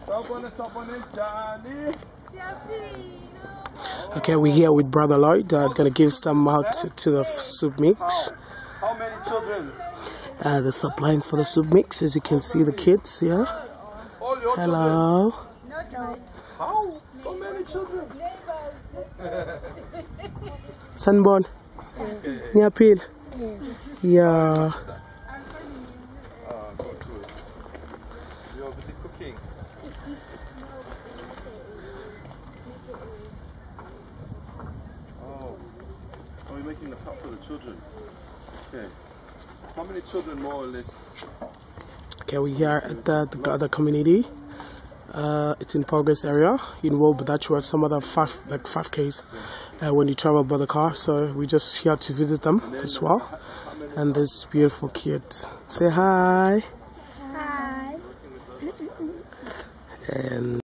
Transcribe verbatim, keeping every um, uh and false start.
Okay, we're here with Brother Lloyd. I'm uh, gonna give some out to, to the soup mix. How many children? Uh, the supplying for the soup mix, as you can see, the kids here. Hello. How? So many children? Sunborn. Nyapil. Yeah. Oh, good, good. You're busy cooking. Oh. Oh, you're making the pot for the children. Okay. How many children more or less? Okay, we're here at the, the other community. Uh, it's in progress area in Welbedacht, where some other five like five Ks uh, when you travel by the car. So we're just here to visit them as well. And this beautiful kid. Say hi. Hi. And